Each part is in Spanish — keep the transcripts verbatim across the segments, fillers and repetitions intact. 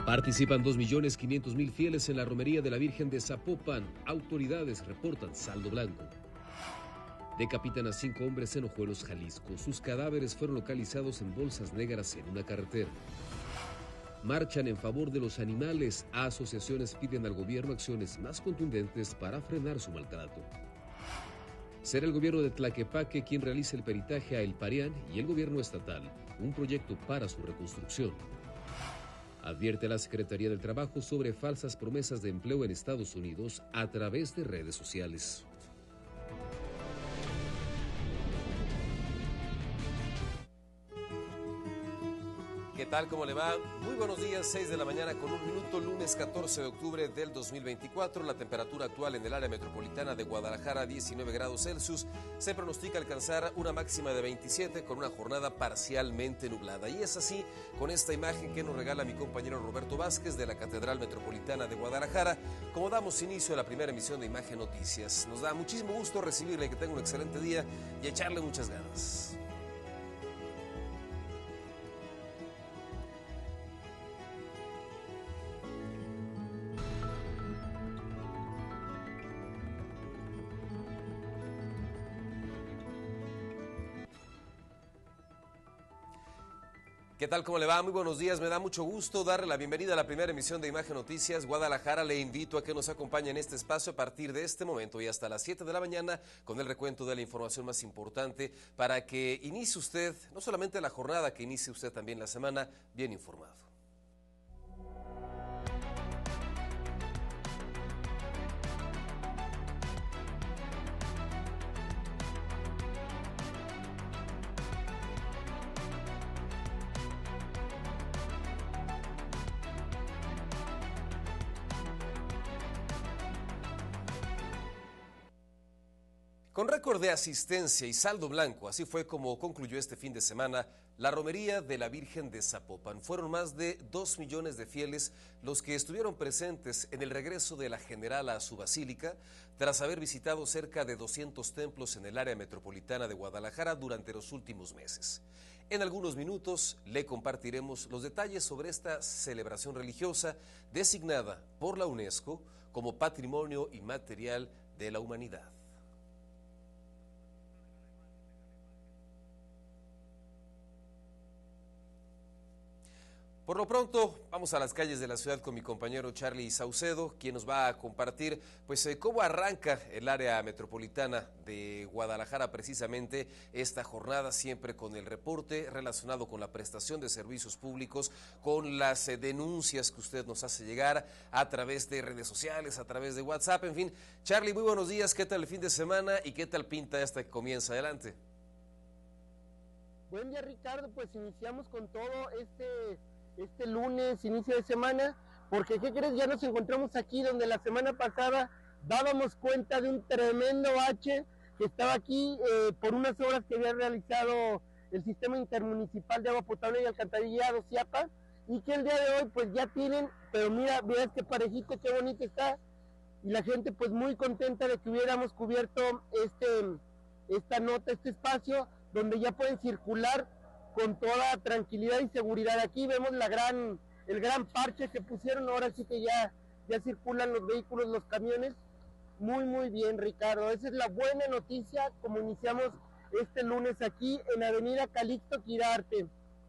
Participan dos millones quinientos mil fieles en la romería de la Virgen de Zapopan. Autoridades reportan saldo blanco. Decapitan a cinco hombres en Ojuelos, Jalisco. Sus cadáveres fueron localizados en bolsas negras en una carretera. Marchan en favor de los animales. Asociaciones piden al gobierno acciones más contundentes para frenar su maltrato. Será el gobierno de Tlaquepaque quien realice el peritaje a El Parián y el gobierno estatal un proyecto para su reconstrucción. Advierte a la Secretaría del Trabajo sobre falsas promesas de empleo en Estados Unidos a través de redes sociales. ¿Qué tal? ¿Cómo le va? Muy buenos días, seis de la mañana con un minuto, lunes catorce de octubre del dos mil veinticuatro. La temperatura actual en el área metropolitana de Guadalajara, diecinueve grados Celsius. Se pronostica alcanzar una máxima de veintisiete con una jornada parcialmente nublada. Y es así con esta imagen que nos regala mi compañero Roberto Vázquez de la Catedral Metropolitana de Guadalajara, como damos inicio a la primera emisión de Imagen Noticias. Nos da muchísimo gusto recibirle, que tenga un excelente día y echarle muchas ganas. ¿Qué tal? ¿Cómo le va? Muy buenos días. Me da mucho gusto darle la bienvenida a la primera emisión de Imagen Noticias Guadalajara. Le invito a que nos acompañe en este espacio a partir de este momento y hasta las siete de la mañana con el recuento de la información más importante para que inicie usted, no solamente la jornada, que inicie usted también la semana bien informado. Con récord de asistencia y saldo blanco, así fue como concluyó este fin de semana la romería de la Virgen de Zapopan. Fueron más de dos millones de fieles los que estuvieron presentes en el regreso de la general a su basílica, tras haber visitado cerca de doscientos templos en el área metropolitana de Guadalajara durante los últimos meses. En algunos minutos le compartiremos los detalles sobre esta celebración religiosa designada por la UNESCO como Patrimonio Inmaterial de la Humanidad. Por lo pronto, vamos a las calles de la ciudad con mi compañero Charlie Saucedo, quien nos va a compartir pues eh, cómo arranca el área metropolitana de Guadalajara precisamente esta jornada, siempre con el reporte relacionado con la prestación de servicios públicos, con las eh, denuncias que usted nos hace llegar a través de redes sociales, a través de WhatsApp, en fin. Charlie, muy buenos días, ¿qué tal el fin de semana y qué tal pinta esta que comienza? Adelante. Buen día, Ricardo, pues iniciamos con todo este... este lunes, inicio de semana, porque ¿qué crees? Ya nos encontramos aquí donde la semana pasada dábamos cuenta de un tremendo bache que estaba aquí eh, por unas obras que había realizado el Sistema Intermunicipal de Agua Potable y Alcantarillado, SIAPA, y que el día de hoy pues ya tienen, pero mira, mira qué parejito, qué bonito está, y la gente pues muy contenta de que hubiéramos cubierto este, esta nota, este espacio, donde ya pueden circular con toda tranquilidad y seguridad. Aquí vemos la gran, el gran parche que pusieron, ahora sí que ya, ya circulan los vehículos, los camiones, muy muy bien, Ricardo. Esa es la buena noticia, como iniciamos este lunes aquí en Avenida Calixto Quirarte.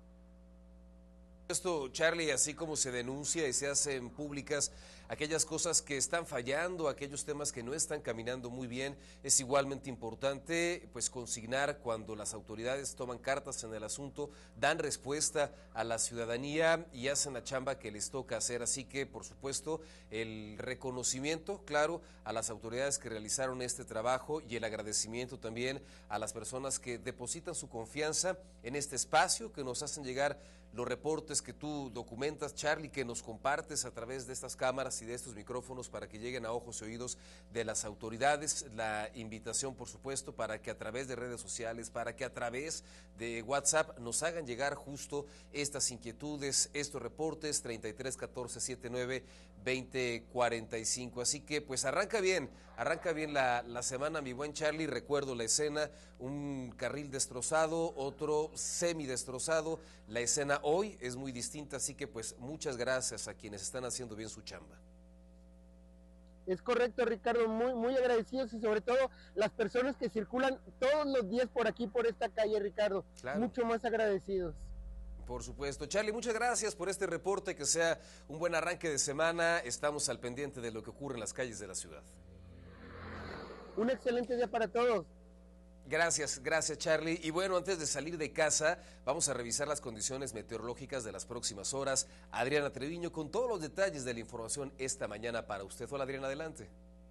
Esto, Charlie, así como se denuncia y se hacen públicas aquellas cosas que están fallando, aquellos temas que no están caminando muy bien, es igualmente importante pues consignar cuando las autoridades toman cartas en el asunto, dan respuesta a la ciudadanía y hacen la chamba que les toca hacer. Así que, por supuesto, el reconocimiento, claro, a las autoridades que realizaron este trabajo y el agradecimiento también a las personas que depositan su confianza en este espacio, que nos hacen llegar los reportes que tú documentas, Charlie, que nos compartes a través de estas cámaras y de estos micrófonos para que lleguen a ojos y oídos de las autoridades. La invitación, por supuesto, para que a través de redes sociales, para que a través de WhatsApp nos hagan llegar justo estas inquietudes, estos reportes, treinta y tres catorce setenta y nueve veinte cuarenta y cinco. Así que pues arranca bien, arranca bien la, la semana, mi buen Charlie. Recuerdo la escena, un carril destrozado, otro semi destrozado, la escena hoy es muy distinta, así que pues muchas gracias a quienes están haciendo bien su chamba. Es correcto, Ricardo, muy, muy agradecidos y sobre todo las personas que circulan todos los días por aquí, por esta calle, Ricardo, claro. Mucho más agradecidos. Por supuesto. Charlie, muchas gracias por este reporte, que sea un buen arranque de semana, estamos al pendiente de lo que ocurre en las calles de la ciudad. Un excelente día para todos. Gracias, gracias Charlie. Y bueno, antes de salir de casa, vamos a revisar las condiciones meteorológicas de las próximas horas. Adriana Treviño con todos los detalles de la información esta mañana para usted. Hola Adriana, adelante.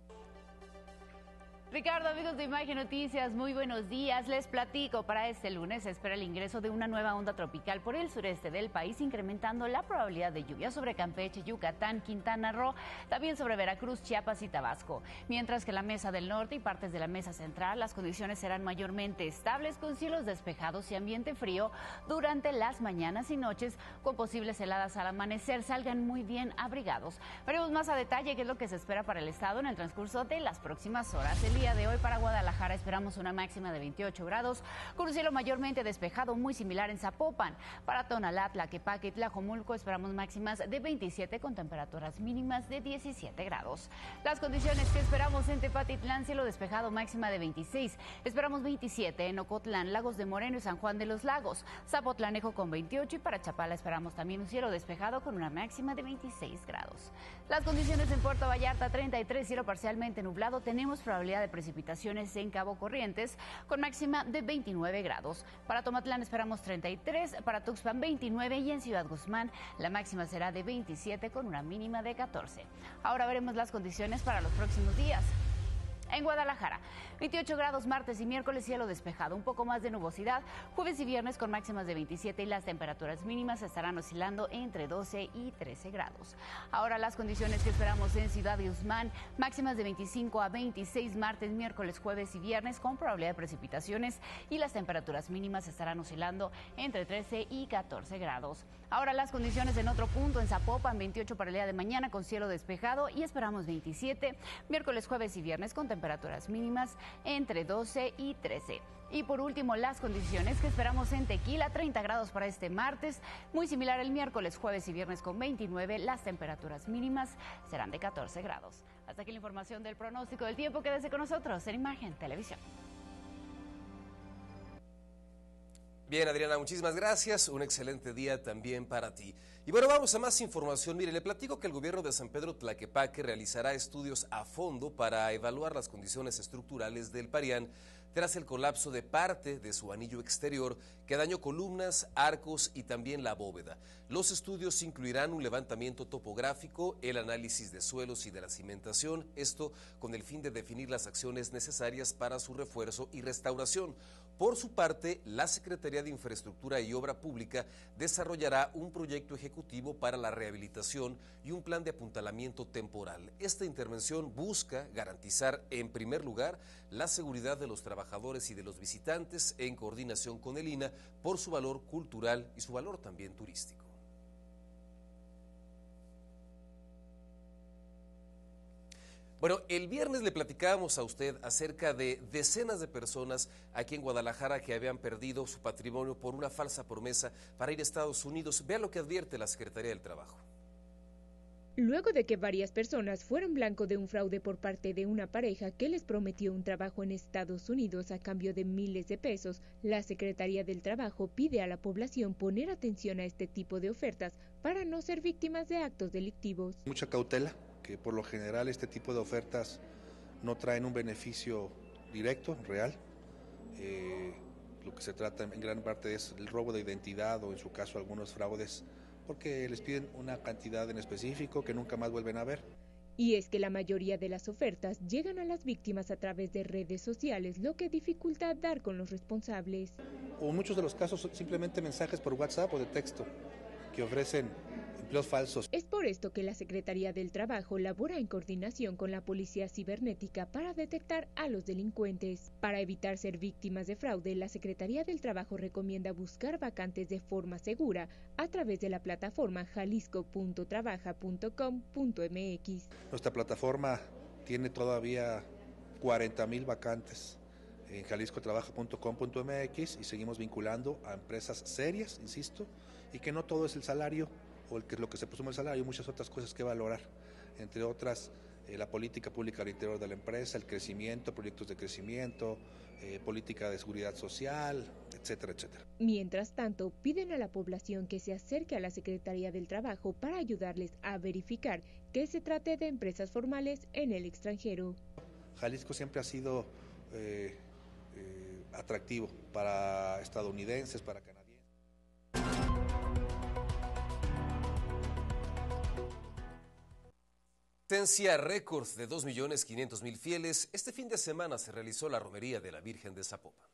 Ricardo, amigos de Imagen Noticias, muy buenos días. Les platico, para este lunes se espera el ingreso de una nueva onda tropical por el sureste del país, incrementando la probabilidad de lluvia sobre Campeche, Yucatán, Quintana Roo, también sobre Veracruz, Chiapas y Tabasco. Mientras que en la Mesa del Norte y partes de la Mesa Central, las condiciones serán mayormente estables, con cielos despejados y ambiente frío durante las mañanas y noches, con posibles heladas al amanecer. Salgan muy bien abrigados. Veremos más a detalle qué es lo que se espera para el estado en el transcurso de las próximas horas. El día de hoy para Guadalajara esperamos una máxima de veintiocho grados, con un cielo mayormente despejado, muy similar en Zapopan. Para Tonalá, Tlaquepaque y Tlajomulco esperamos máximas de veintisiete, con temperaturas mínimas de diecisiete grados. Las condiciones que esperamos en Tepatitlán, cielo despejado, máxima de veintiséis. Esperamos veintisiete en Ocotlán, Lagos de Moreno y San Juan de los Lagos. Zapotlanejo con veintiocho y para Chapala esperamos también un cielo despejado con una máxima de veintiséis grados. Las condiciones en Puerto Vallarta, treinta y tres, cielo parcialmente nublado. Tenemos probabilidad de precipitaciones en Cabo Corrientes con máxima de veintinueve grados. Para Tomatlán esperamos treinta y tres, para Tuxpan veintinueve y en Ciudad Guzmán la máxima será de veintisiete con una mínima de catorce. Ahora veremos las condiciones para los próximos días. En Guadalajara, veintiocho grados martes y miércoles, cielo despejado, un poco más de nubosidad. Jueves y viernes con máximas de veintisiete y las temperaturas mínimas estarán oscilando entre doce y trece grados. Ahora las condiciones que esperamos en Ciudad Guzmán, máximas de veinticinco a veintiséis martes, miércoles, jueves y viernes con probabilidad de precipitaciones y las temperaturas mínimas estarán oscilando entre trece y catorce grados. Ahora las condiciones en otro punto, en Zapopan, veintiocho para el día de mañana con cielo despejado y esperamos veintisiete, miércoles, jueves y viernes con temperaturas mínimas entre doce y trece. Y por último, las condiciones que esperamos en Tequila, treinta grados para este martes, muy similar el miércoles, jueves y viernes con veintinueve, las temperaturas mínimas serán de catorce grados. Hasta aquí la información del pronóstico del tiempo. Quédese con nosotros en Imagen Televisión. Bien, Adriana, muchísimas gracias. Un excelente día también para ti. Y bueno, vamos a más información. Mire, le platico que el gobierno de San Pedro Tlaquepaque realizará estudios a fondo para evaluar las condiciones estructurales del Parián tras el colapso de parte de su anillo exterior que dañó columnas, arcos y también la bóveda. Los estudios incluirán un levantamiento topográfico, el análisis de suelos y de la cimentación, esto con el fin de definir las acciones necesarias para su refuerzo y restauración. Por su parte, la Secretaría de Infraestructura y Obra Pública desarrollará un proyecto ejecutivo para la rehabilitación y un plan de apuntalamiento temporal. Esta intervención busca garantizar, en primer lugar, la seguridad de los trabajadores y de los visitantes en coordinación con el I N A por su valor cultural y su valor también turístico. Bueno, el viernes le platicábamos a usted acerca de decenas de personas aquí en Guadalajara que habían perdido su patrimonio por una falsa promesa para ir a Estados Unidos. Vea lo que advierte la Secretaría del Trabajo. Luego de que varias personas fueron blanco de un fraude por parte de una pareja que les prometió un trabajo en Estados Unidos a cambio de miles de pesos, la Secretaría del Trabajo pide a la población poner atención a este tipo de ofertas para no ser víctimas de actos delictivos. Mucha cautela, que por lo general este tipo de ofertas no traen un beneficio directo, real. Eh, lo que se trata en gran parte es el robo de identidad o en su caso algunos fraudes, porque les piden una cantidad en específico que nunca más vuelven a ver. Y es que la mayoría de las ofertas llegan a las víctimas a través de redes sociales, lo que dificulta dar con los responsables. O en muchos de los casos son simplemente mensajes por WhatsApp o de texto que ofrecen empleos falsos. Es por esto que la Secretaría del Trabajo labora en coordinación con la Policía Cibernética para detectar a los delincuentes. Para evitar ser víctimas de fraude, la Secretaría del Trabajo recomienda buscar vacantes de forma segura a través de la plataforma jalisco punto trabaja punto com punto m x. Nuestra plataforma tiene todavía cuarenta mil vacantes en jalisco trabaja punto com punto m x y seguimos vinculando a empresas serias, insisto, y que no todo es el salario o el que lo que se presume el salario, hay muchas otras cosas que valorar, entre otras eh, la política pública al interior de la empresa, el crecimiento, proyectos de crecimiento, eh, política de seguridad social, etcétera, etcétera. Mientras tanto, piden a la población que se acerque a la Secretaría del Trabajo para ayudarles a verificar que se trate de empresas formales en el extranjero. Jalisco siempre ha sido eh, eh, atractivo para estadounidenses, para canadienses. Asistencia récord de dos millones quinientos mil fieles. Este fin de semana se realizó la romería de la Virgen de Zapopan.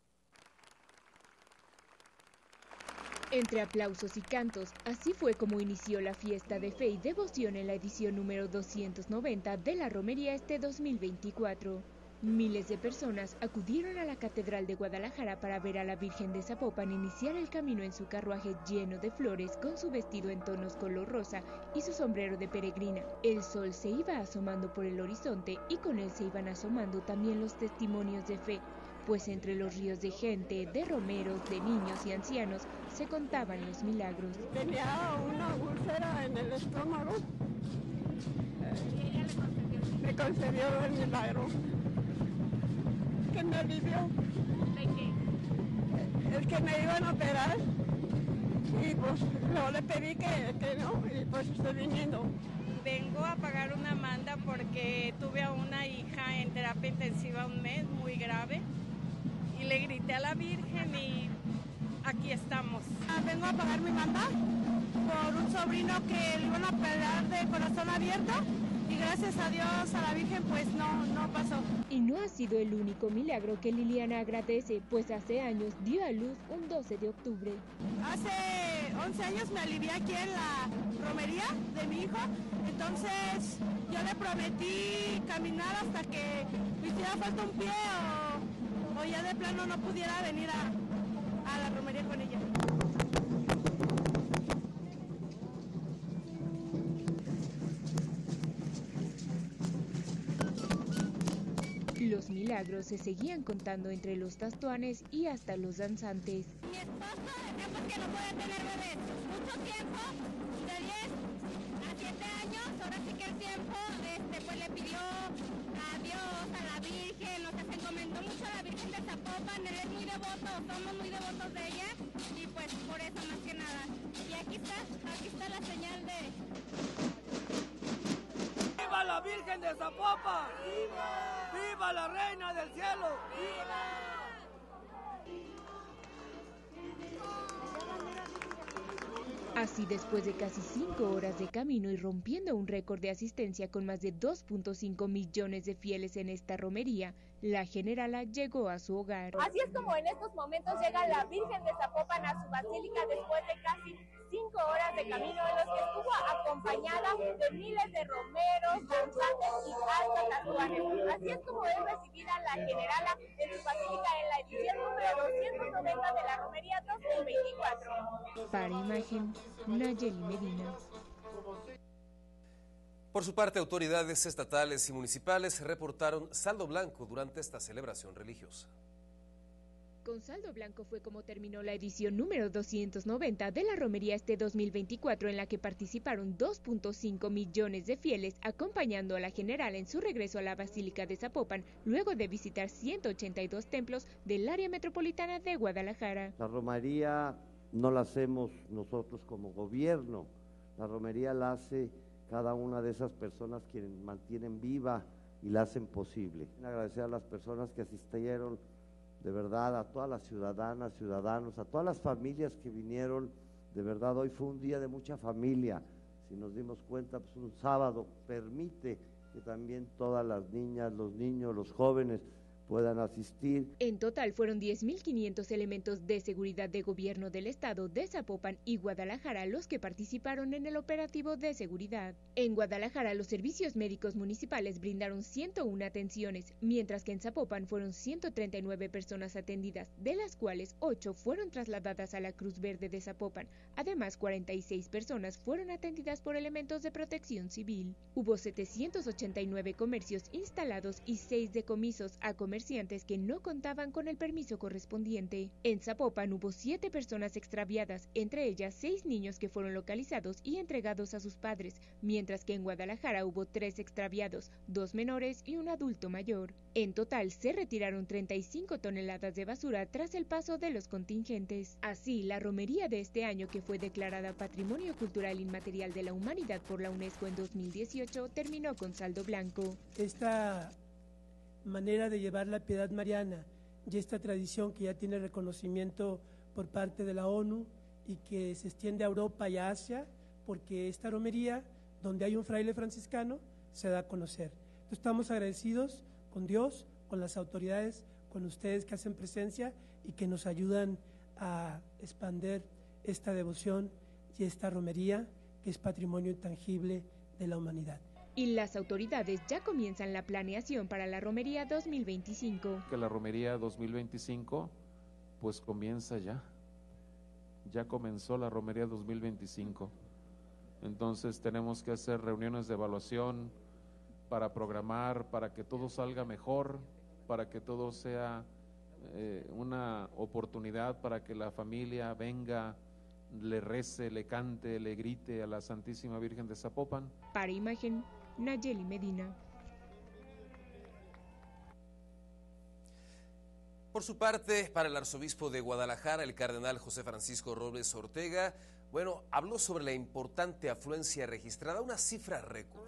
Entre aplausos y cantos, así fue como inició la fiesta de fe y devoción en la edición número doscientos noventa de la romería este dos mil veinticuatro. Miles de personas acudieron a la Catedral de Guadalajara para ver a la Virgen de Zapopan iniciar el camino en su carruaje lleno de flores, con su vestido en tonos color rosa y su sombrero de peregrina. El sol se iba asomando por el horizonte y con él se iban asomando también los testimonios de fe, pues entre los ríos de gente, de romeros, de niños y ancianos se contaban los milagros. Tenía una úlcera en el estómago. ¿Y ella le concedió? Me concedió el milagro. Que me alivió. ¿De qué? El que me iban a operar. Y pues luego le pedí que, que no, y pues estoy viniendo. Vengo a pagar una manda porque tuve a una hija en terapia intensiva un mes, muy grave. Y le grité a la Virgen y aquí estamos. Vengo a pagar mi manda por un sobrino que le iban a operar de corazón abierto. Y gracias a Dios, a la Virgen, pues no, no pasó. Y no ha sido el único milagro que Liliana agradece, pues hace años dio a luz un doce de octubre. Hace once años me alivié aquí en la romería de mi hijo, entonces yo le prometí caminar hasta que me hiciera falta un pie o, o ya de plano no pudiera venir a, a la romería con ella. Los milagros se seguían contando entre los tastuanes y hasta los danzantes. Mi esposo decía pues que no puede tener bebés mucho tiempo, de diez a siete años, ahora sí que el tiempo este, pues le pidió a Dios, a la Virgen, o sea, se encomendó mucho a la Virgen de Zapopan, él es muy devoto, somos muy devotos de ella, y pues por eso más que nada. Y aquí está, aquí está la señal de... ¡Viva la Virgen de Zapopan! ¡Viva! ¡Viva la Reina del Cielo! ¡Viva! Así, después de casi cinco horas de camino y rompiendo un récord de asistencia con más de dos punto cinco millones de fieles en esta romería, la generala llegó a su hogar. Así es como en estos momentos llega la Virgen de Zapopan a su basílica después de casi cinco horas de camino en los que estuvo acompañada de miles de romeros, danzantes y altos tatuanes. Así es como es recibida la generala en su basílica en la edición número doscientos noventa de la romería dos mil veinticuatro. Para imagen, Nayeli Medina. Por su parte, autoridades estatales y municipales reportaron saldo blanco durante esta celebración religiosa. Con saldo blanco fue como terminó la edición número doscientos noventa de la romería este dos mil veinticuatro, en la que participaron dos punto cinco millones de fieles, acompañando a la general en su regreso a la Basílica de Zapopan, luego de visitar ciento ochenta y dos templos del área metropolitana de Guadalajara. La romería no la hacemos nosotros como gobierno, la romería la hace cada una de esas personas quienes mantienen viva y la hacen posible. Agradecer a las personas que asistieron, de verdad, a todas las ciudadanas, ciudadanos, a todas las familias que vinieron. De verdad, hoy fue un día de mucha familia. Si nos dimos cuenta, pues un sábado permite que también todas las niñas, los niños, los jóvenes puedan asistir. En total fueron diez mil quinientos elementos de seguridad de gobierno del estado de Zapopan y Guadalajara los que participaron en el operativo de seguridad. En Guadalajara, los servicios médicos municipales brindaron ciento una atenciones, mientras que en Zapopan fueron ciento treinta y nueve personas atendidas, de las cuales ocho fueron trasladadas a la Cruz Verde de Zapopan. Además, cuarenta y seis personas fueron atendidas por elementos de protección civil. Hubo setecientos ochenta y nueve comercios instalados y seis decomisos a comercios comerciantes que no contaban con el permiso correspondiente. En Zapopan hubo siete personas extraviadas, entre ellas seis niños que fueron localizados y entregados a sus padres, mientras que en Guadalajara hubo tres extraviados, dos menores y un adulto mayor. En total se retiraron treinta y cinco toneladas de basura tras el paso de los contingentes. Así, la romería de este año, que fue declarada Patrimonio Cultural Inmaterial de la Humanidad por la UNESCO en dos mil dieciocho, terminó con saldo blanco. Esta manera de llevar la piedad mariana y esta tradición que ya tiene reconocimiento por parte de la ONU y que se extiende a Europa y a Asia, porque esta romería, donde hay un fraile franciscano, se da a conocer. Entonces, estamos agradecidos con Dios, con las autoridades, con ustedes que hacen presencia y que nos ayudan a expandir esta devoción y esta romería que es patrimonio intangible de la humanidad. Y las autoridades ya comienzan la planeación para la romería dos mil veinticinco. Que la romería dos mil veinticinco pues comienza ya, ya comenzó la romería dos mil veinticinco, entonces tenemos que hacer reuniones de evaluación para programar, para que todo salga mejor, para que todo sea eh, una oportunidad para que la familia venga, le rece, le cante, le grite a la Santísima Virgen de Zapopan. Para Imagen, Nayeli Medina. Por su parte, para el arzobispo de Guadalajara, el cardenal José Francisco Robles Ortega, bueno, habló sobre la importante afluencia registrada, una cifra récord.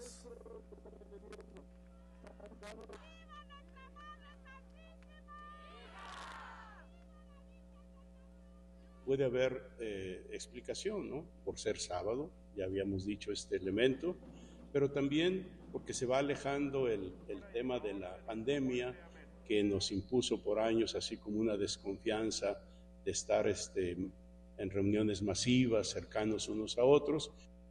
Puede haber eh, explicación, ¿no? Por ser sábado, ya habíamos dicho este elemento, pero también porque se va alejando el, el tema de la pandemia que nos impuso por años, así como una desconfianza de estar este, en reuniones masivas, cercanos unos a otros.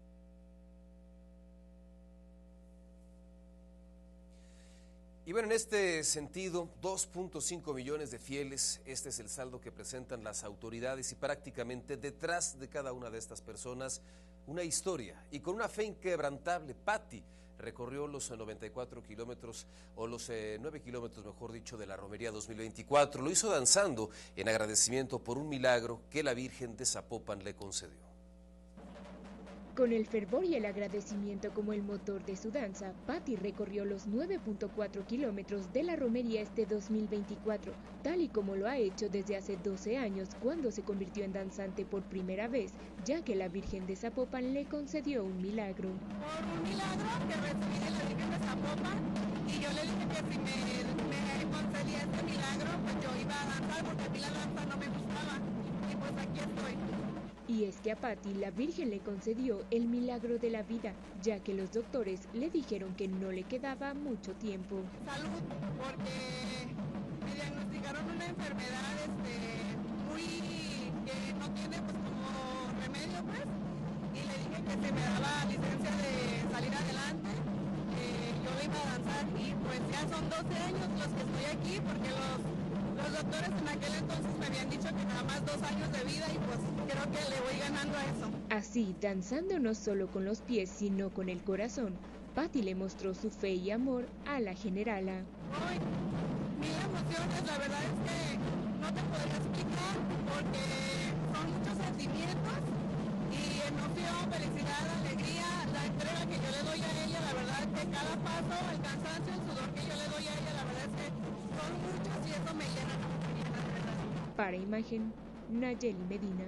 Y bueno, en este sentido, dos punto cinco millones de fieles, este es el saldo que presentan las autoridades y prácticamente detrás de cada una de estas personas una historia y con una fe inquebrantable. Patti recorrió los noventa y cuatro kilómetros o los eh, nueve kilómetros, mejor dicho, de la romería dos mil veinticuatro. Lo hizo danzando en agradecimiento por un milagro que la Virgen de Zapopan le concedió. Con el fervor y el agradecimiento como el motor de su danza, Patti recorrió los nueve punto cuatro kilómetros de la romería este dos mil veinticuatro, tal y como lo ha hecho desde hace doce años, cuando se convirtió en danzante por primera vez, ya que la Virgen de Zapopan le concedió un milagro. Por un milagro que recibí de la Virgen de Zapopan, y yo le dije que si me, me concedía este milagro, pues yo iba a danzar, porque a mí la danza no me gustaba, y pues aquí estoy. Y es que a Patti la Virgen le concedió el milagro de la vida, ya que los doctores le dijeron que no le quedaba mucho tiempo. Salud, porque me diagnosticaron una enfermedad este, muy que no tiene pues como remedio pues, y le dije que se me daba licencia de salir adelante, que yo iba a danzar y pues ya son doce años los que estoy aquí, porque los Los doctores en aquel entonces me habían dicho que nada más dos años de vida y pues creo que le voy ganando a eso. Así, danzando no solo con los pies, sino con el corazón, Patti le mostró su fe y amor a la generala. Hoy, mil emociones, la verdad es que no te podría explicar porque son muchos sentimientos y emoción, felicidad, alegría, la entrega que yo le doy a ella, la verdad es que cada paso, el cansancio, el sudor que yo le doy a ella, la verdad es que son muchos y eso me llena, me llena de verdad. Para Imagen, Nayeli Medina.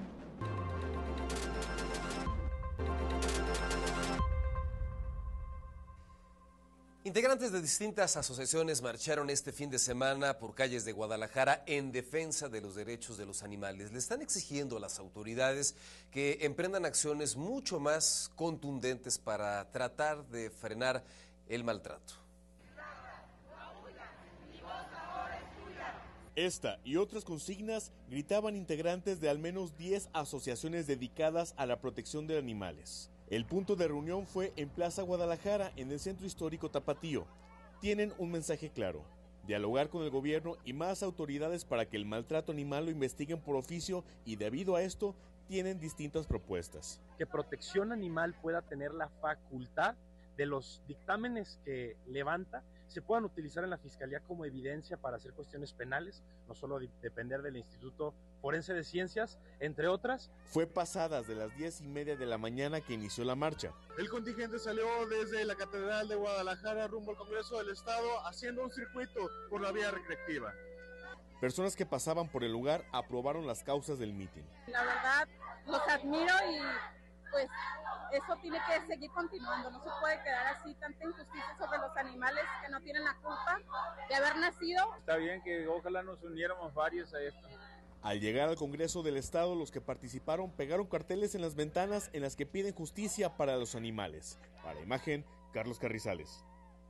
Integrantes de distintas asociaciones marcharon este fin de semana por calles de Guadalajara en defensa de los derechos de los animales. Le están exigiendo a las autoridades que emprendan acciones mucho más contundentes para tratar de frenar el maltrato. Esta y otras consignas gritaban integrantes de al menos diez asociaciones dedicadas a la protección de animales. El punto de reunión fue en Plaza Guadalajara, en el centro histórico tapatío. Tienen un mensaje claro: dialogar con el gobierno y más autoridades para que el maltrato animal lo investiguen por oficio, y debido a esto tienen distintas propuestas. Que Protección Animal pueda tener la facultad de los dictámenes que levanta, se puedan utilizar en la Fiscalía como evidencia para hacer cuestiones penales, no solo de depender del Instituto Forense de Ciencias, entre otras. Fue pasadas de las diez y media de la mañana que inició la marcha. El contingente salió desde la Catedral de Guadalajara rumbo al Congreso del Estado, haciendo un circuito por la vía recreativa. Personas que pasaban por el lugar aprobaron las causas del mitin. La verdad, los admiro y pues eso tiene que seguir continuando, no se puede quedar así, tanta injusticia sobre los animales que no tienen la culpa de haber nacido. Está bien que ojalá nos uniéramos varios a esto. Al llegar al Congreso del Estado, los que participaron pegaron carteles en las ventanas en las que piden justicia para los animales. Para Imagen, Carlos Carrizales.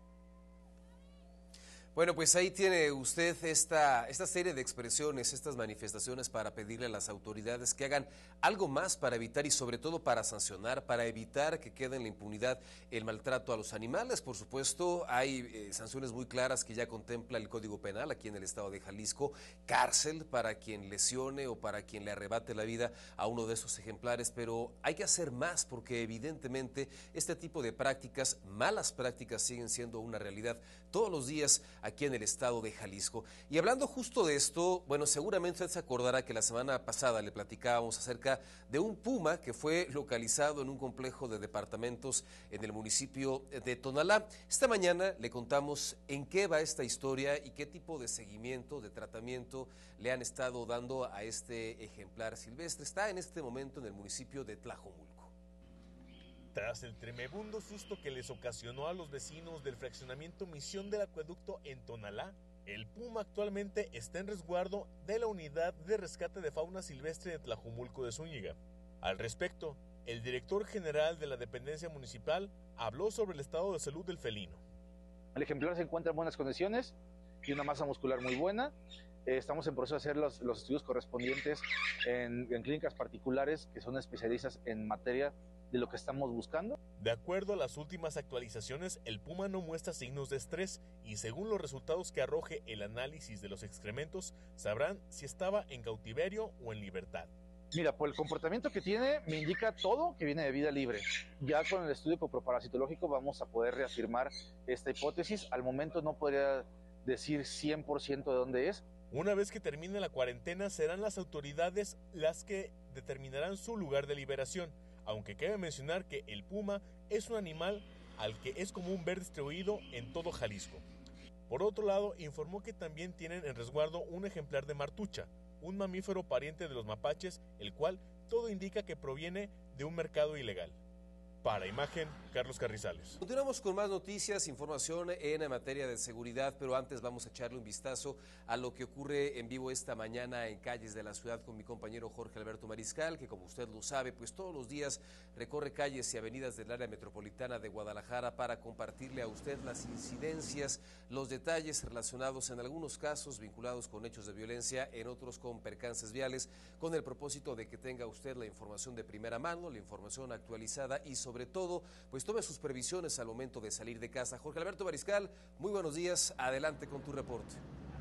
Bueno, pues ahí tiene usted esta, esta serie de expresiones, estas manifestaciones para pedirle a las autoridades que hagan algo más para evitar y sobre todo para sancionar, para evitar que quede en la impunidad el maltrato a los animales. Por supuesto, hay eh, sanciones muy claras que ya contempla el Código Penal aquí en el estado de Jalisco, cárcel para quien lesione o para quien le arrebate la vida a uno de esos ejemplares, pero hay que hacer más porque evidentemente este tipo de prácticas, malas prácticas, siguen siendo una realidad todos los días aquí en el estado de Jalisco. Y hablando justo de esto, bueno, seguramente usted se acordará que la semana pasada le platicábamos acerca de un puma que fue localizado en un complejo de departamentos en el municipio de Tonalá. Esta mañana le contamos en qué va esta historia y qué tipo de seguimiento, de tratamiento le han estado dando a este ejemplar silvestre. Está en este momento en el municipio de Tlajomulco. Tras el tremebundo susto que les ocasionó a los vecinos del fraccionamiento Misión del Acueducto en Tonalá, el puma actualmente está en resguardo de la Unidad de Rescate de Fauna Silvestre de Tlajomulco de Zúñiga. Al respecto, el director general de la dependencia municipal habló sobre el estado de salud del felino. El ejemplar se encuentra en buenas condiciones, tiene una masa muscular muy buena. Estamos en proceso de hacer los, los estudios correspondientes en, en clínicas particulares que son especialistas en materia de lo que estamos buscando. De acuerdo a las últimas actualizaciones, el puma no muestra signos de estrés y según los resultados que arroje el análisis de los excrementos, sabrán si estaba en cautiverio o en libertad. Mira, por el comportamiento que tiene, me indica todo que viene de vida libre. Ya con el estudio hipoparasitológico vamos a poder reafirmar esta hipótesis. Al momento no podría decir cien por ciento de dónde es. Una vez que termine la cuarentena, serán las autoridades las que determinarán su lugar de liberación. Aunque cabe mencionar que el puma es un animal al que es común ver distribuido en todo Jalisco. Por otro lado, informó que también tienen en resguardo un ejemplar de martucha, un mamífero pariente de los mapaches, el cual todo indica que proviene de un mercado ilegal. Para Imagen, Carlos Carrizales. Continuamos con más noticias, información en materia de seguridad, pero antes vamos a echarle un vistazo a lo que ocurre en vivo esta mañana en calles de la ciudad con mi compañero Jorge Alberto Mariscal, que como usted lo sabe, pues todos los días recorre calles y avenidas del área metropolitana de Guadalajara para compartirle a usted las incidencias, los detalles relacionados en algunos casos vinculados con hechos de violencia, en otros con percances viales, con el propósito de que tenga usted la información de primera mano, la información actualizada y sobre Sobre todo, pues tome sus previsiones al momento de salir de casa. Jorge Alberto Mariscal, muy buenos días, adelante con tu reporte.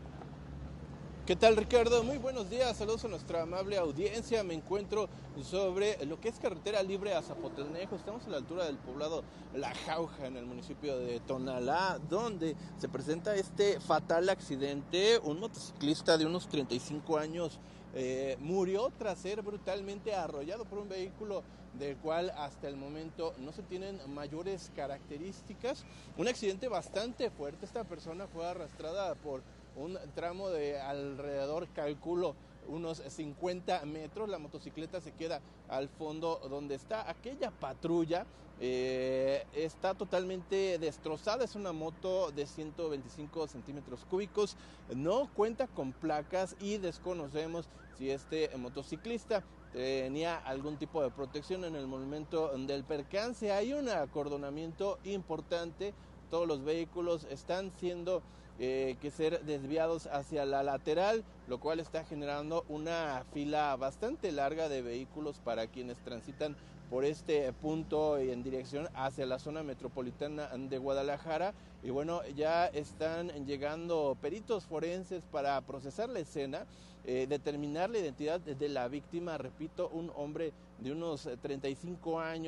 ¿Qué tal, Ricardo? Muy buenos días, saludos a nuestra amable audiencia. Me encuentro sobre lo que es carretera libre a Zapotlanejo. Estamos a la altura del poblado La Jauja, en el municipio de Tonalá, donde se presenta este fatal accidente. Un motociclista de unos treinta y cinco años eh, murió tras ser brutalmente arrollado por un vehículo del cual hasta el momento no se tienen mayores características. Un accidente bastante fuerte. Esta persona fue arrastrada por un tramo de alrededor, calculo, unos cincuenta metros. La motocicleta se queda al fondo donde está aquella patrulla. Eh, está totalmente destrozada. Es una moto de ciento veinticinco centímetros cúbicos. No cuenta con placas y desconocemos si este motociclista tenía algún tipo de protección en el momento del percance. Hay un acordonamiento importante. Todos los vehículos están siendo Eh, que ser desviados hacia la lateral, lo cual está generando una fila bastante larga de vehículos para quienes transitan por este punto y en dirección hacia la zona metropolitana de Guadalajara. Y bueno, ya están llegando peritos forenses para procesar la escena, eh, determinar la identidad de la víctima. Repito, un hombre de unos treinta y cinco años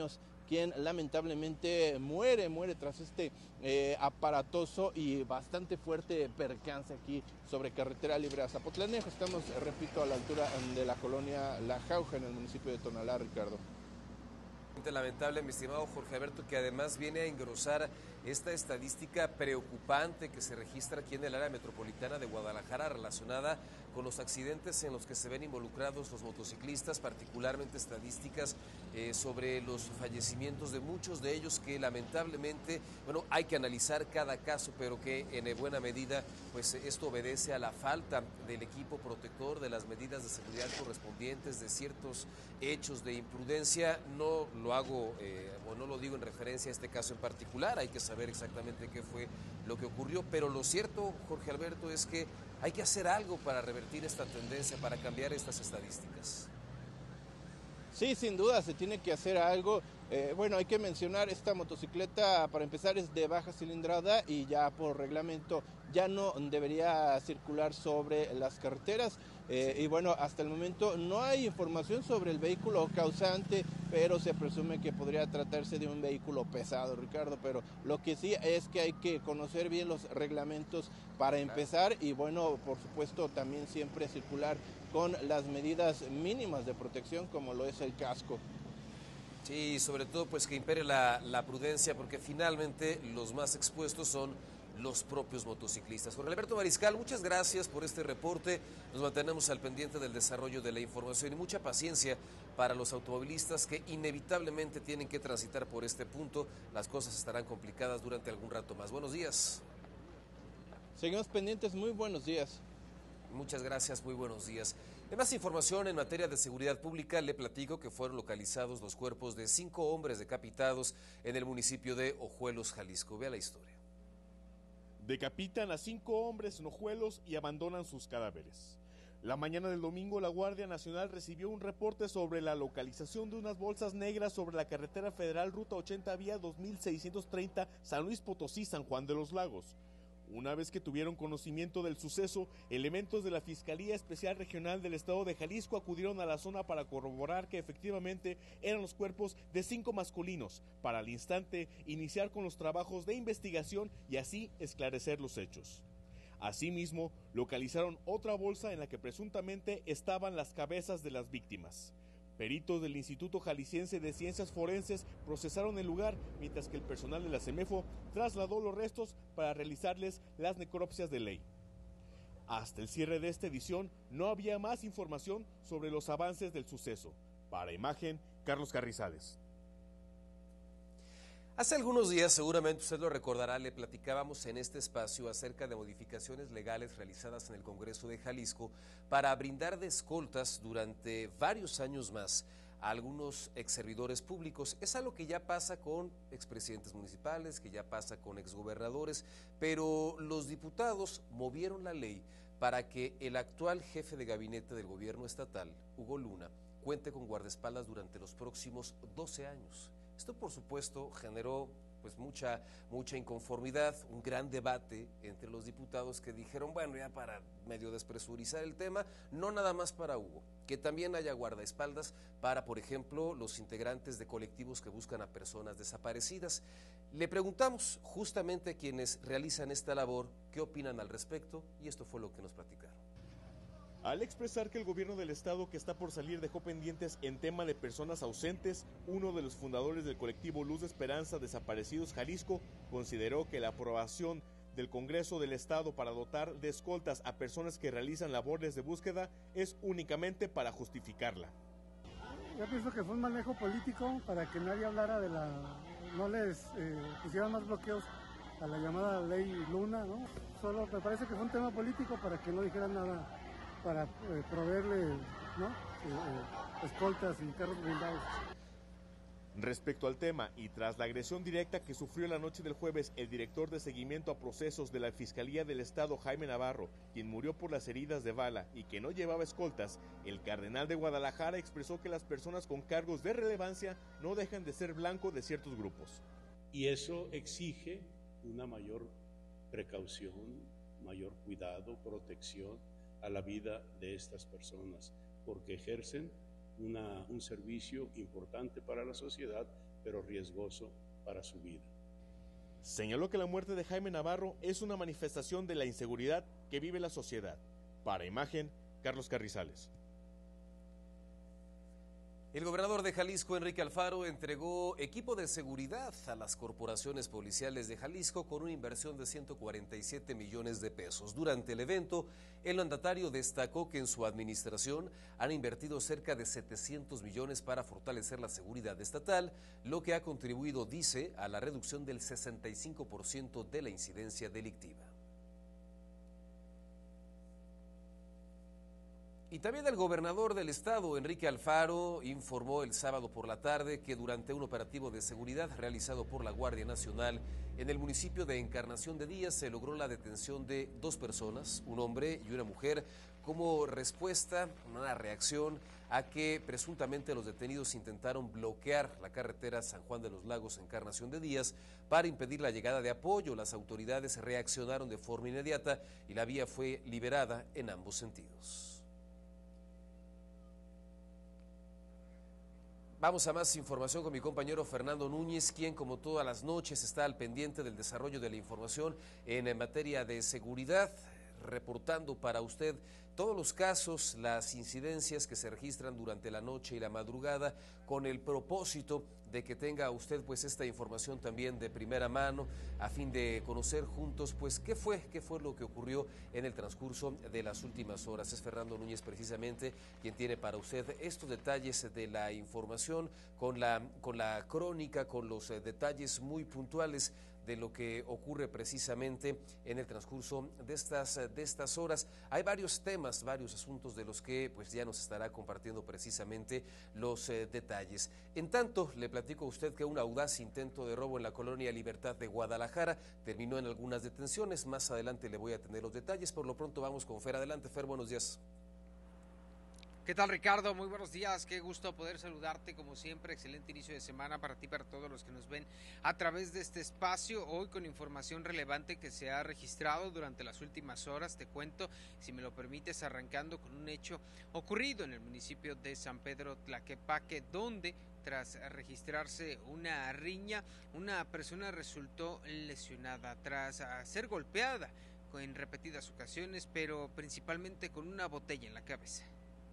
quien lamentablemente muere, muere tras este eh, aparatoso y bastante fuerte percance aquí sobre carretera libre a Zapotlanejo. Estamos, repito, a la altura de la colonia La Jauja, en el municipio de Tonalá, Ricardo. Lamentable, mi estimado Jorge Alberto, que además viene a engrosar esta estadística preocupante que se registra aquí en el área metropolitana de Guadalajara relacionada con los accidentes en los que se ven involucrados los motociclistas, particularmente estadísticas eh, sobre los fallecimientos de muchos de ellos que lamentablemente, bueno, hay que analizar cada caso, pero que en buena medida pues esto obedece a la falta del equipo protector, de las medidas de seguridad correspondientes, de ciertos hechos de imprudencia. No lo hago eh, o no lo digo en referencia a este caso en particular, hay que saber exactamente qué fue lo que ocurrió, pero lo cierto, Jorge Alberto, es que hay que hacer algo para revertir esta tendencia, para cambiar estas estadísticas. Sí, sin duda se tiene que hacer algo. Eh, bueno, hay que mencionar, esta motocicleta para empezar es de baja cilindrada y ya por reglamento ya no debería circular sobre las carreteras. Eh, y bueno, hasta el momento no hay información sobre el vehículo causante, pero se presume que podría tratarse de un vehículo pesado, Ricardo. Pero lo que sí es que hay que conocer bien los reglamentos para empezar y bueno, por supuesto también siempre circular con las medidas mínimas de protección como lo es el casco. Sí, sobre todo pues que impere la, la prudencia, porque finalmente los más expuestos son los propios motociclistas. Jorge Alberto Mariscal, muchas gracias por este reporte. Nos mantenemos al pendiente del desarrollo de la información y mucha paciencia para los automovilistas que inevitablemente tienen que transitar por este punto. Las cosas estarán complicadas durante algún rato más. Buenos días. Seguimos pendientes, muy buenos días. Muchas gracias, muy buenos días. En más información en materia de seguridad pública, le platico que fueron localizados los cuerpos de cinco hombres decapitados en el municipio de Ojuelos, Jalisco. Vea la historia. Decapitan a cinco hombres en Ojuelos y abandonan sus cadáveres. La mañana del domingo, la Guardia Nacional recibió un reporte sobre la localización de unas bolsas negras sobre la carretera federal Ruta ochenta vía dos mil seiscientos treinta San Luis Potosí, San Juan de los Lagos. Una vez que tuvieron conocimiento del suceso, elementos de la Fiscalía Especial Regional del Estado de Jalisco acudieron a la zona para corroborar que efectivamente eran los cuerpos de cinco masculinos, para al instante iniciar con los trabajos de investigación y así esclarecer los hechos. Asimismo, localizaron otra bolsa en la que presuntamente estaban las cabezas de las víctimas. Peritos del Instituto Jalisciense de Ciencias Forenses procesaron el lugar, mientras que el personal de la CEMEFO trasladó los restos para realizarles las necropsias de ley. Hasta el cierre de esta edición no había más información sobre los avances del suceso. Para Imagen, Carlos Carrizales. Hace algunos días, seguramente usted lo recordará, le platicábamos en este espacio acerca de modificaciones legales realizadas en el Congreso de Jalisco para brindar de escoltas durante varios años más a algunos exservidores públicos. Es algo que ya pasa con expresidentes municipales, que ya pasa con exgobernadores, pero los diputados movieron la ley para que el actual jefe de gabinete del gobierno estatal, Hugo Luna, cuente con guardaespaldas durante los próximos doce años. Esto, por supuesto, generó pues mucha, mucha inconformidad, un gran debate entre los diputados que dijeron, bueno, ya para medio despresurizar el tema, no nada más para Hugo, que también haya guardaespaldas para, por ejemplo, los integrantes de colectivos que buscan a personas desaparecidas. Le preguntamos justamente a quienes realizan esta labor qué opinan al respecto y esto fue lo que nos platicaron. Al expresar que el gobierno del estado que está por salir dejó pendientes en tema de personas ausentes, uno de los fundadores del colectivo Luz de Esperanza Desaparecidos Jalisco consideró que la aprobación del Congreso del Estado para dotar de escoltas a personas que realizan labores de búsqueda es únicamente para justificarla. Yo pienso que fue un manejo político para que nadie hablara de la... no les eh, pusieran más bloqueos a la llamada ley Luna, ¿no? Solo me parece que fue un tema político para que no dijeran nada, para eh, proveerle, ¿no? eh, eh, escoltas y carros blindados. Respecto al tema y tras la agresión directa que sufrió la noche del jueves el director de seguimiento a procesos de la Fiscalía del Estado, Jaime Navarro, quien murió por las heridas de bala y que no llevaba escoltas, el cardenal de Guadalajara expresó que las personas con cargos de relevancia no dejan de ser blanco de ciertos grupos. Y eso exige una mayor precaución, mayor cuidado, protección a la vida de estas personas, porque ejercen una, un servicio importante para la sociedad, pero riesgoso para su vida. Señaló que la muerte de Jaime Navarro es una manifestación de la inseguridad que vive la sociedad. Para Imagen, Carlos Carrizales. El gobernador de Jalisco, Enrique Alfaro, entregó equipo de seguridad a las corporaciones policiales de Jalisco con una inversión de ciento cuarenta y siete millones de pesos. Durante el evento, el mandatario destacó que en su administración han invertido cerca de setecientos millones para fortalecer la seguridad estatal, lo que ha contribuido, dice, a la reducción del sesenta y cinco por ciento de la incidencia delictiva. Y también el gobernador del estado, Enrique Alfaro, informó el sábado por la tarde que durante un operativo de seguridad realizado por la Guardia Nacional en el municipio de Encarnación de Díaz se logró la detención de dos personas, un hombre y una mujer, como respuesta, una reacción a que presuntamente los detenidos intentaron bloquear la carretera San Juan de los Lagos Encarnación de Díaz para impedir la llegada de apoyo. Las autoridades reaccionaron de forma inmediata y la vía fue liberada en ambos sentidos. Vamos a más información con mi compañero Fernando Núñez, quien como todas las noches está al pendiente del desarrollo de la información en materia de seguridad, reportando para usted todos los casos, las incidencias que se registran durante la noche y la madrugada, con el propósito de que tenga usted pues esta información también de primera mano, a fin de conocer juntos pues qué fue, qué fue lo que ocurrió en el transcurso de las últimas horas. Es Fernando Núñez precisamente quien tiene para usted estos detalles de la información, con la, con la crónica, con los eh, detalles muy puntuales de lo que ocurre precisamente en el transcurso de estas, de estas horas. Hay varios temas, varios asuntos de los que pues ya nos estará compartiendo precisamente los eh, detalles. En tanto, le platico a usted que un audaz intento de robo en la colonia Libertad de Guadalajara terminó en algunas detenciones. Más adelante le voy a tener los detalles. Por lo pronto vamos con Fer. Adelante, Fer, buenos días. ¿Qué tal, Ricardo? Muy buenos días, qué gusto poder saludarte como siempre, excelente inicio de semana para ti, para todos los que nos ven a través de este espacio, hoy con información relevante que se ha registrado durante las últimas horas. Te cuento, si me lo permites, arrancando con un hecho ocurrido en el municipio de San Pedro Tlaquepaque, donde tras registrarse una riña, una persona resultó lesionada tras ser golpeada en repetidas ocasiones, pero principalmente con una botella en la cabeza.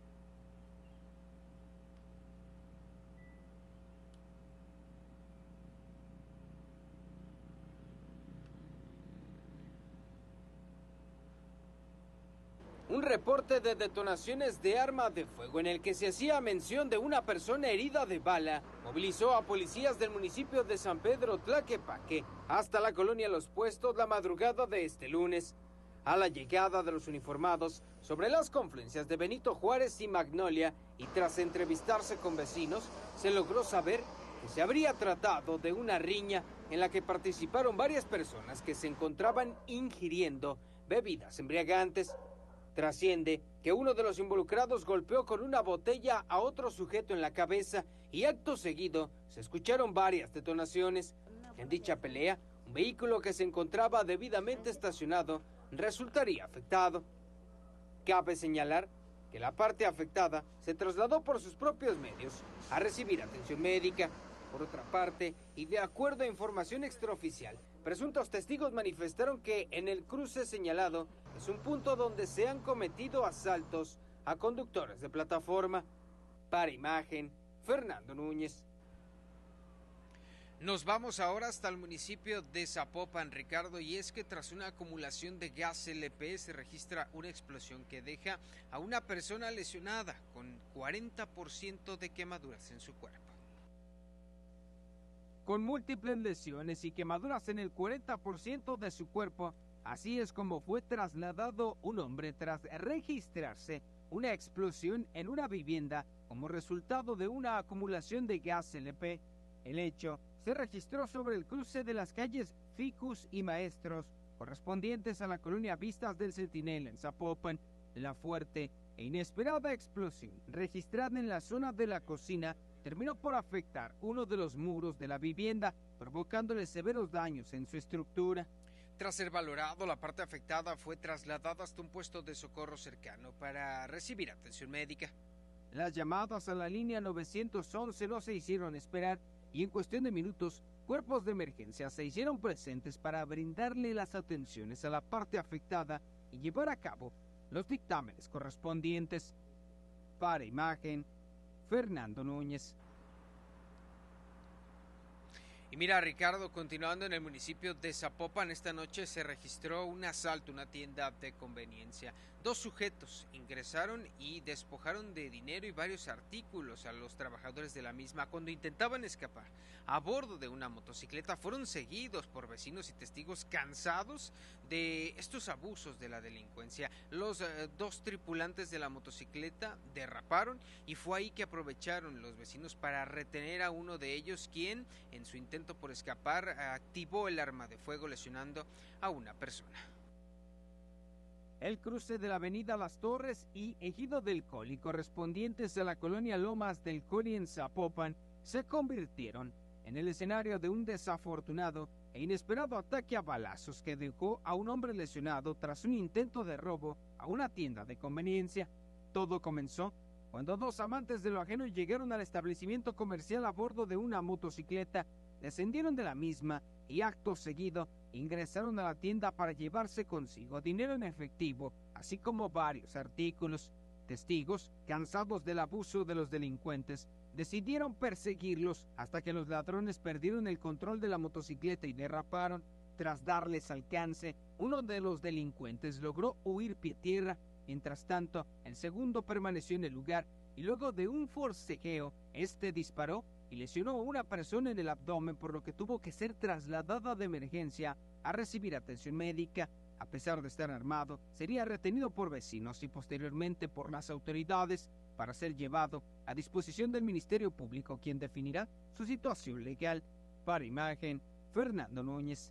Un reporte de detonaciones de arma de fuego en el que se hacía mención de una persona herida de bala movilizó a policías del municipio de San Pedro Tlaquepaque hasta la colonia Los Puestos la madrugada de este lunes. A la llegada de los uniformados sobre las confluencias de Benito Juárez y Magnolia y tras entrevistarse con vecinos, se logró saber que se habría tratado de una riña en la que participaron varias personas que se encontraban ingiriendo bebidas embriagantes. Trasciende que uno de los involucrados golpeó con una botella a otro sujeto en la cabeza y acto seguido se escucharon varias detonaciones. En dicha pelea, un vehículo que se encontraba debidamente estacionado resultaría afectado. Cabe señalar que la parte afectada se trasladó por sus propios medios a recibir atención médica. Por otra parte, y de acuerdo a información extraoficial, presuntos testigos manifestaron que en el cruce señalado es un punto donde se han cometido asaltos a conductores de plataforma. Para Imagen, Fernando Núñez. Nos vamos ahora hasta el municipio de Zapopan, Ricardo, y es que tras una acumulación de gas L P se registra una explosión que deja a una persona lesionada con cuarenta por ciento de quemaduras en su cuerpo. Con múltiples lesiones y quemaduras en el cuarenta por ciento de su cuerpo, así es como fue trasladado un hombre tras registrarse una explosión en una vivienda como resultado de una acumulación de gas L P. El hecho se registró sobre el cruce de las calles Ficus y Maestros, correspondientes a la colonia Vistas del Centinela en Zapopan. La fuerte e inesperada explosión registrada en la zona de la cocina terminó por afectar uno de los muros de la vivienda, provocándole severos daños en su estructura. Tras ser valorado, la parte afectada fue trasladada hasta un puesto de socorro cercano para recibir atención médica. Las llamadas a la línea nueve once no se hicieron esperar y en cuestión de minutos, cuerpos de emergencia se hicieron presentes para brindarle las atenciones a la parte afectada y llevar a cabo los dictámenes correspondientes. Para Imagen, Fernando Núñez. Y mira, Ricardo, continuando en el municipio de Zapopan, esta noche se registró un asalto a una tienda de conveniencia. Dos sujetos ingresaron y despojaron de dinero y varios artículos a los trabajadores de la misma. Cuando intentaban escapar a bordo de una motocicleta, fueron seguidos por vecinos y testigos cansados de estos abusos de la delincuencia. Los eh, dos tripulantes de la motocicleta derraparon y fue ahí que aprovecharon los vecinos para retener a uno de ellos, quien en su intento por escapar activó el arma de fuego, lesionando a una persona. El cruce de la avenida Las Torres y Ejido del Coli, correspondientes a la colonia Lomas del Coli en Zapopan, se convirtieron en el escenario de un desafortunado e inesperado ataque a balazos que dejó a un hombre lesionado tras un intento de robo a una tienda de conveniencia. Todo comenzó cuando dos amantes de lo ajeno llegaron al establecimiento comercial a bordo de una motocicleta, descendieron de la misma y acto seguido ingresaron a la tienda para llevarse consigo dinero en efectivo, así como varios artículos. Testigos, cansados del abuso de los delincuentes, decidieron perseguirlos hasta que los ladrones perdieron el control de la motocicleta y derraparon. Tras darles alcance, uno de los delincuentes logró huir pie tierra. Mientras tanto, el segundo permaneció en el lugar y luego de un forcejeo, este disparó y lesionó a una persona en el abdomen, por lo que tuvo que ser trasladada de emergencia a recibir atención médica. A pesar de estar armado, sería retenido por vecinos y posteriormente por las autoridades para ser llevado a disposición del Ministerio Público, quien definirá su situación legal. Para Imagen, Fernando Núñez.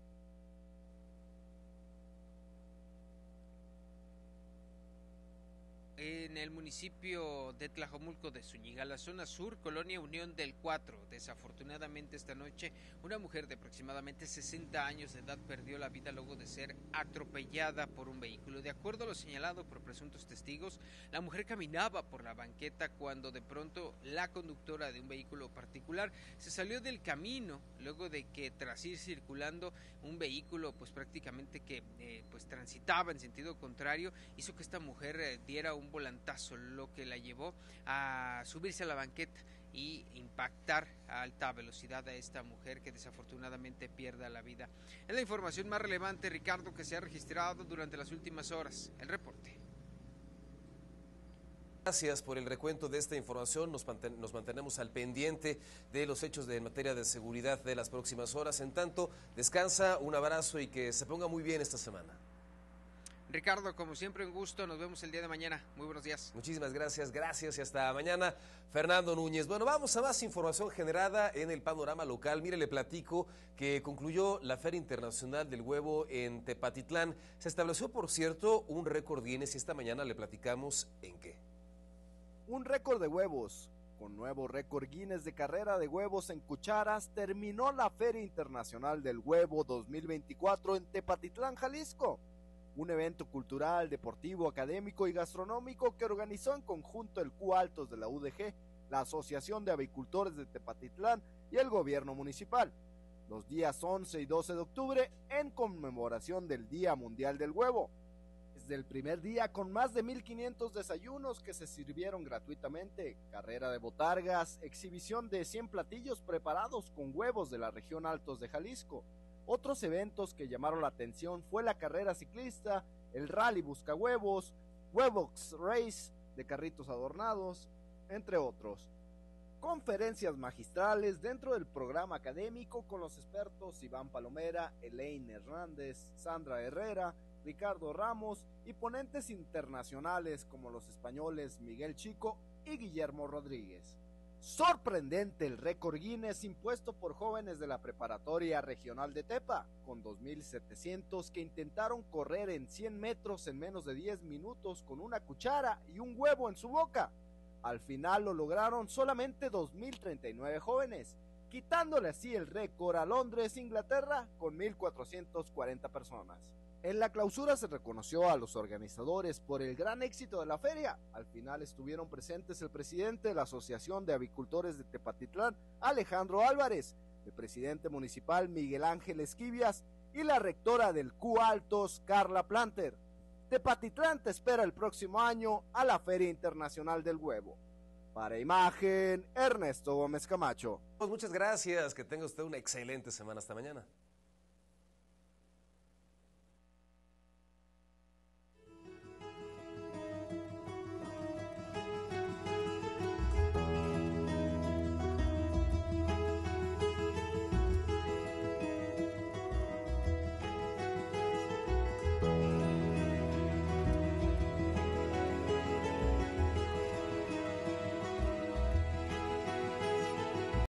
En el municipio de Tlajomulco de Zúñiga, la zona sur, colonia Unión del cuatro, desafortunadamente esta noche una mujer de aproximadamente sesenta años de edad perdió la vida luego de ser atropellada por un vehículo. De acuerdo a lo señalado por presuntos testigos, la mujer caminaba por la banqueta cuando de pronto la conductora de un vehículo particular se salió del camino luego de que, tras ir circulando un vehículo pues prácticamente que eh, pues transitaba en sentido contrario, hizo que esta mujer eh, diera un volantazo, lo que la llevó a subirse a la banqueta y impactar a alta velocidad a esta mujer, que desafortunadamente pierde la vida. Es la información más relevante, Ricardo, que se ha registrado durante las últimas horas. El reporte. Gracias por el recuento de esta información. Nos, manten, nos mantenemos al pendiente de los hechos de, en materia de seguridad de las próximas horas. En tanto, descansa, un abrazo y que se ponga muy bien esta semana. Ricardo, como siempre, un gusto. Nos vemos el día de mañana. Muy buenos días. Muchísimas gracias, gracias y hasta mañana. Fernando Núñez. Bueno, vamos a más información generada en el panorama local. Mire, le platico que concluyó la Feria Internacional del Huevo en Tepatitlán. Se estableció, por cierto, un récord Guinness y esta mañana le platicamos en qué. Un récord de huevos. Con nuevo récord Guinness de carrera de huevos en cucharas, terminó la Feria Internacional del Huevo dos mil veinticuatro en Tepatitlán, Jalisco. Un evento cultural, deportivo, académico y gastronómico que organizó en conjunto el Q Altos de la U D G, la Asociación de Avicultores de Tepatitlán y el gobierno municipal, los días once y doce de octubre en conmemoración del Día Mundial del Huevo. Desde el primer día, con más de mil quinientos desayunos que se sirvieron gratuitamente, carrera de botargas, exhibición de cien platillos preparados con huevos de la región Altos de Jalisco. Otros eventos que llamaron la atención fue la carrera ciclista, el rally Buscahuevos, Huevox Race de carritos adornados, entre otros. Conferencias magistrales dentro del programa académico con los expertos Iván Palomera, Elaine Hernández, Sandra Herrera, Ricardo Ramos y ponentes internacionales como los españoles Miguel Chico y Guillermo Rodríguez. Sorprendente el récord Guinness impuesto por jóvenes de la Preparatoria Regional de Tepa, con dos mil setecientos que intentaron correr en cien metros en menos de diez minutos con una cuchara y un huevo en su boca. Al final lo lograron solamente dos mil treinta y nueve jóvenes, quitándole así el récord a Londres, Inglaterra, con mil cuatrocientas cuarenta personas. En la clausura se reconoció a los organizadores por el gran éxito de la feria. Al final estuvieron presentes el presidente de la Asociación de Avicultores de Tepatitlán, Alejandro Álvarez, el presidente municipal Miguel Ángel Esquivias y la rectora del Q Altos, Carla Planter. Tepatitlán te espera el próximo año a la Feria Internacional del Huevo. Para Imagen, Ernesto Gómez Camacho. Pues muchas gracias, que tenga usted una excelente semana. Hasta mañana.